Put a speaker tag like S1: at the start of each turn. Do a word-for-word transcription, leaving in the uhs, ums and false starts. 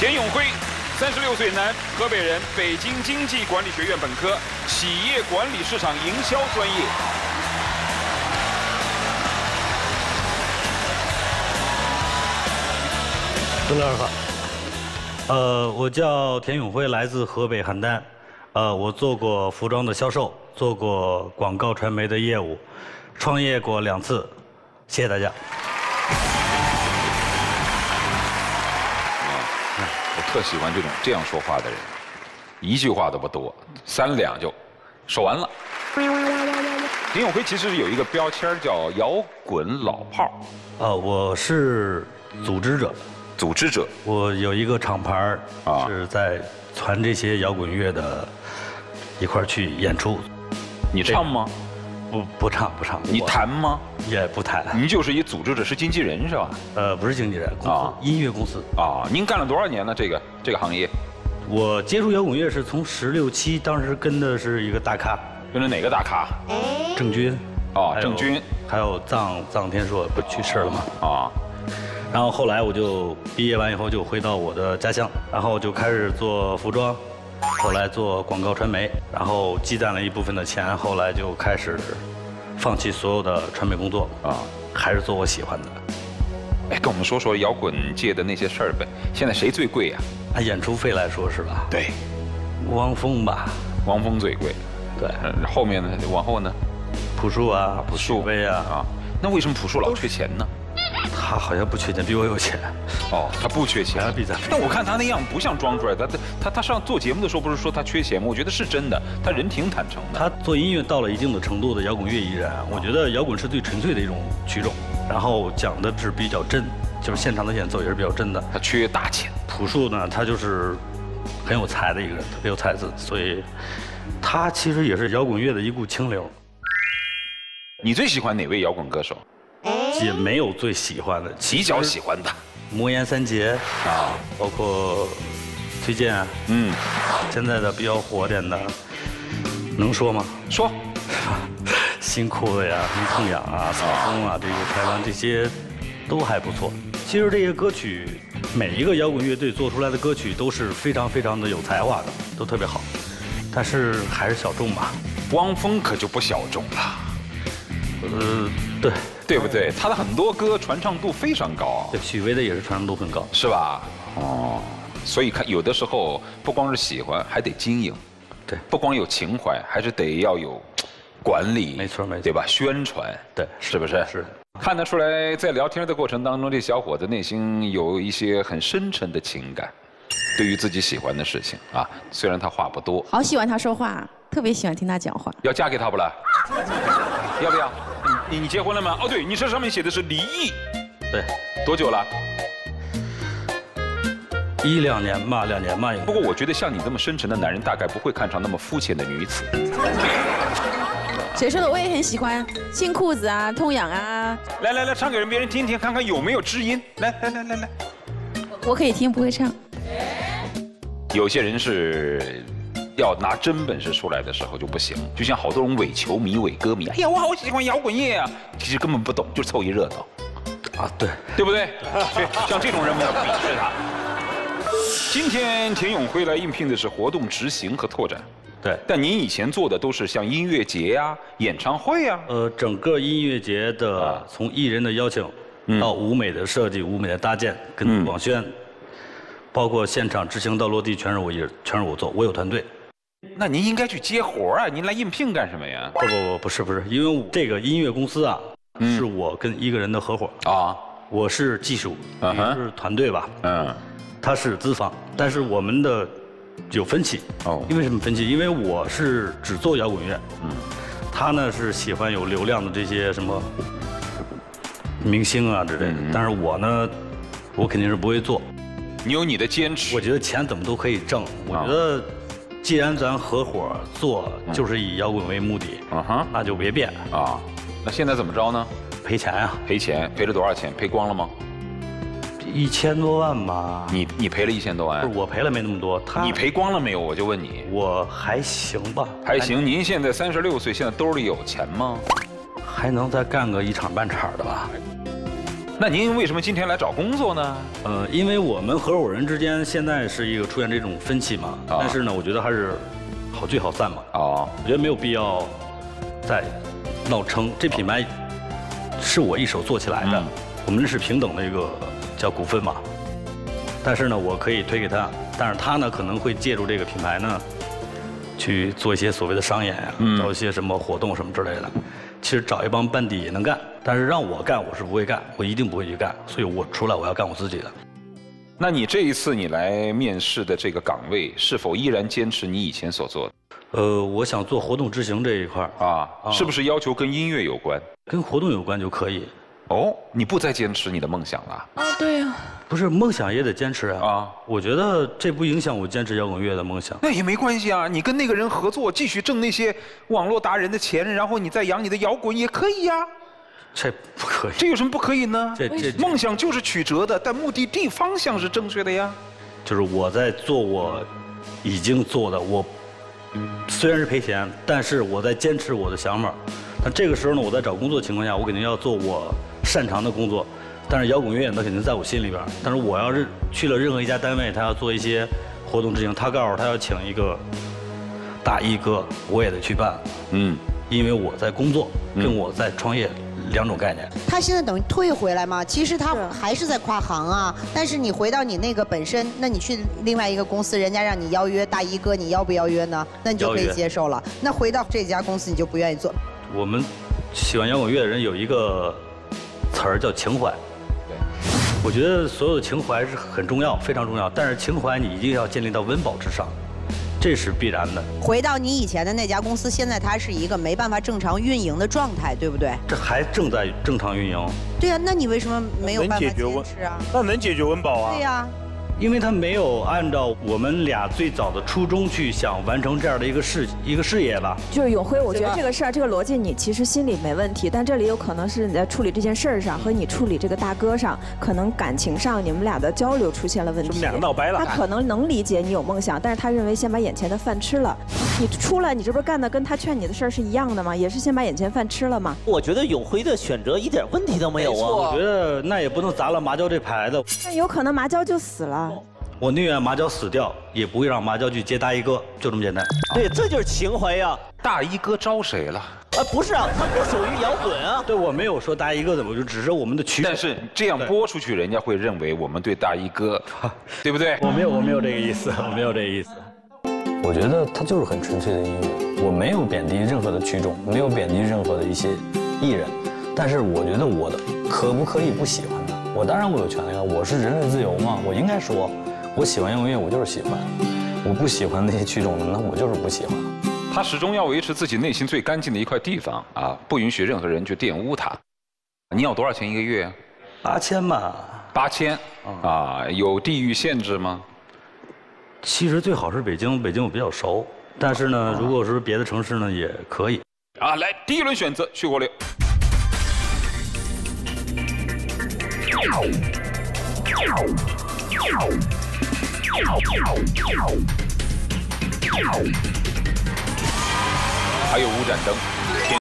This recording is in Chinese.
S1: 田永辉，三十六岁男，河北人，北京经济管理学院本科，企业管理市场营销专业。
S2: 孙老师好，呃，我叫田永辉，来自河北邯郸，呃，我做过服装的销售，做过广告传媒的业务，创业过两次，谢谢大家。
S1: 我特喜欢这种这样说话的人，一句话都不多，三两就说完了。田永辉其实有一个标签叫摇滚老炮儿，
S2: 呃，我是组织者，
S1: 组织者。
S2: 我有一个厂牌
S1: 啊
S2: 是在传这些摇滚乐的，一块儿去演出。
S1: 你唱吗？
S2: 不不唱不唱。
S1: 你弹吗？
S2: 也不弹。
S1: 您就是一组织者，是经纪人是吧？
S2: 呃，不是经纪人，公司、
S1: 啊、
S2: 音乐公司。
S1: 啊，您干了多少年呢？这个这个行业？
S2: 我接触摇滚乐是从十六七，当时跟的是一个大咖。
S1: 跟着哪个大咖？
S2: 郑钧。
S1: 哦，郑钧。
S2: 还有臧臧天朔不去世了吗？
S1: 啊。
S2: 然后后来我就毕业完以后就回到我的家乡，然后就开始做服装。 后来做广告传媒，然后积攒了一部分的钱，后来就开始放弃所有的传媒工作啊，还是做我喜欢的。
S1: 哎，跟我们说说摇滚界的那些事儿呗。现在谁最贵呀？
S2: 按演出费来说是吧？
S1: 对，
S2: 汪峰吧。
S1: 汪峰最贵。对，后面呢？往后呢？
S2: 朴树啊，
S1: 朴树
S2: 威啊
S1: 啊。那为什么朴树老缺钱呢？
S2: 他好像不缺钱，比我有钱。
S1: 哦，他不缺钱，
S2: 比咱。
S1: 但我看他那样不像装出来的。他他他上做节目的时候不是说他缺钱吗？我觉得是真的，他人挺坦诚的。
S2: 他做音乐到了一定的程度的摇滚乐艺人，我觉得摇滚是最纯粹的一种曲种，然后讲的是比较真，就是现场的演奏也是比较真的。
S1: 他缺大钱。
S2: 朴树呢，他就是很有才的一个人，特别有才子，所以他其实也是摇滚乐的一股清流。
S1: 你最喜欢哪位摇滚歌手？
S2: 也没有最喜欢的，
S1: 比较喜欢的，
S2: 魔岩三杰啊，包括崔健，嗯，现在的比较火点的，能说吗？
S1: 说，
S2: 新裤子呀，迷痛痒啊，草东啊，这个台湾这些都还不错。其实这些歌曲，每一个摇滚乐队做出来的歌曲都是非常非常的有才华的，都特别好，但是还是小众吧。
S1: 汪峰可就不小众了。
S2: 呃，对，
S1: 对不对？他的很多歌传唱度非常高。
S2: 对，许巍的也是传唱度很高，
S1: 是吧？哦，所以看有的时候不光是喜欢，还得经营。
S2: 对，
S1: 不光有情怀，还是得要有管理。
S2: 没错，没错，
S1: 对吧？宣传，
S2: 对，
S1: 是不是？
S2: 是。
S1: 看得出来，在聊天的过程当中，这小伙子内心有一些很深沉的情感，对于自己喜欢的事情啊，虽然他话不多。
S3: 好喜欢他说话，特别喜欢听他讲话。
S1: 要嫁给他不啦？要不要？ 你你结婚了吗？哦，对，你这上面写的是离异，
S2: 对，
S1: 多久了？
S2: 一两年吧，两年吧。
S1: 不过我觉得像你这么深沉的男人，大概不会看上那么肤浅的女子。
S3: 谁说的？我也很喜欢新裤子啊，痛痒啊。
S1: 来来来，唱给人别人听听，看看有没有知音。来来来来来，
S3: 我可以听，不会唱。
S1: 有些人是。 要拿真本事出来的时候就不行，就像好多种伪球迷、伪歌迷，哎呀，我好喜欢摇滚乐啊，其实根本不懂，就凑一热闹，
S2: 啊，对，
S1: 对不对？对，像这种人我们要鄙视他。今天田永辉来应聘的是活动执行和拓展，
S2: 对，
S1: 但您以前做的都是像音乐节呀、啊、演唱会呀、啊。
S2: 呃，整个音乐节的从艺人的邀请到舞美的设计、舞美的搭建跟广宣，包括现场执行到落地，全是我一人，全是我做，我有团队。
S1: 那您应该去接活啊！您来应聘干什么呀？
S2: 不不不，不是不是，因为我这个音乐公司啊，嗯、是我跟一个人的合伙啊。我是技术，也、uh-huh. 是团队吧，嗯，他是资方，但是我们的有分歧哦。因为什么分歧？因为我是只做摇滚乐，嗯，他呢是喜欢有流量的这些什么明星啊之类的，嗯、但是我呢，我肯定是不会做。
S1: 你有你的坚持，
S2: 我觉得钱怎么都可以挣，我觉得。啊 既然咱合伙做就是以摇滚为目的，嗯哼，那就别变啊。
S1: 那现在怎么着呢？
S2: 赔钱呀！
S1: 赔钱，赔了多少钱？赔光了吗？
S2: 一千多万吧。
S1: 你你赔了一千多万？
S2: 不是我赔了没那么多，他
S1: 你赔光了没有？我就问你。
S2: 我还行吧。
S1: 还行。您现在三十六岁，现在兜里有钱吗？
S2: 还能再干个一场半场的吧。
S1: 那您为什么今天来找工作呢？
S2: 呃，因为我们合伙人之间现在是一个出现这种分歧嘛，啊、但是呢，我觉得还是好聚好散嘛。啊，我觉得没有必要再闹撑。这品牌是我一手做起来的，嗯、我们是平等的一个叫股份嘛。但是呢，我可以推给他，但是他呢可能会借助这个品牌呢，去做一些所谓的商演呀、啊，嗯、搞一些什么活动什么之类的。其实找一帮班底也能干，但是让我干我是不会干，我一定不会去干，所以我出来我要干我自己的。
S1: 那你这一次你来面试的这个岗位，是否依然坚持你以前所做的？
S2: 呃，我想做活动执行这一块
S1: 啊，啊是不是要求跟音乐有关？
S2: 跟活动有关就可以。
S1: 哦，你不再坚持你的梦想了？
S3: 啊，对呀、啊。
S2: 不是梦想也得坚持啊！啊，我觉得这不影响我坚持摇滚乐的梦想。
S1: 那也没关系啊，你跟那个人合作，继续挣那些网络达人的钱，然后你再养你的摇滚也可以呀、啊。
S2: 这不可以，
S1: 这有什么不可以呢？
S2: 这这
S1: 梦想就是曲折的，但目的地方向是正确的呀。
S2: 就是我在做我已经做的，我虽然是赔钱，但是我在坚持我的想法。但这个时候呢，我在找工作的情况下，我肯定要做我擅长的工作。但是摇滚乐那肯定在我心里边。但是我要是去了任何一家单位，他要做一些活动执行，他告诉他要请一个大衣哥，我也得去办。嗯，因为我在工作，跟我在创业两种概念。
S4: 他现在等于退回来嘛，其实他还是在跨行啊。但是你回到你那个本身，那你去另外一个公司，人家让你邀约大衣哥，你要不邀约呢？那你就可以接受了。那回到这家公司，你就不愿意做。
S2: 我们喜欢摇滚乐的人有一个词儿叫情怀。我觉得所有的情怀是很重要，非常重要。但是情怀你一定要建立到温饱之上，这是必然的。
S4: 回到你以前的那家公司，现在它是一个没办法正常运营的状态，对不对？
S2: 这还正在正常运营。
S4: 对呀、啊，那你为什么没有办法坚持啊？
S5: 那能解决温饱啊？
S4: 对呀、啊。
S2: 因为他没有按照我们俩最早的初衷去想完成这样的一个事一个事业吧。
S6: 就是永辉，我觉得这个事儿这个逻辑你其实心里没问题，但这里有可能是你在处理这件事儿上和你处理这个大哥上，可能感情上你们俩的交流出现了问题。
S5: 你们两个闹掰了。
S6: 他可能能理解你有梦想，但是他认为先把眼前的饭吃了。你出来，你这不是干的跟他劝你的事儿是一样的吗？也是先把眼前饭吃了吗？
S7: 我觉得永辉的选择一点问题都没有啊。
S2: 我觉得那也不能砸了麻椒这牌子。
S6: 那有可能麻椒就死了。
S2: 我宁愿麻椒死掉，也不会让麻椒去接大衣哥，就这么简单。
S7: 对，这就是情怀呀。
S1: 大衣哥招谁了？
S7: 啊，不是啊，他不属于摇滚啊。
S2: 对，我没有说大衣哥怎么，就只是我们的取舍。
S1: 但是这样播出去，人家会认为我们对大衣哥，对不对？
S2: 我没有，我没有这个意思，我没有这个意思。我觉得它就是很纯粹的音乐，我没有贬低任何的曲种，没有贬低任何的一些艺人，但是我觉得我的可不可以不喜欢他？我当然我有权利了，我是人类自由嘛，我应该说。我喜欢摇滚乐，我就是喜欢；我不喜欢那些曲种的，那我就是不喜欢。
S1: 他始终要维持自己内心最干净的一块地方啊，不允许任何人去玷污他。你要多少钱一个月？
S2: 八千吧。
S1: 八千啊，有地域限制吗？
S2: 其实最好是北京，北京我比较熟。但是呢，如果是别的城市呢，也可以。
S1: 啊，来第一轮选择，徐国烈。还有五盏灯。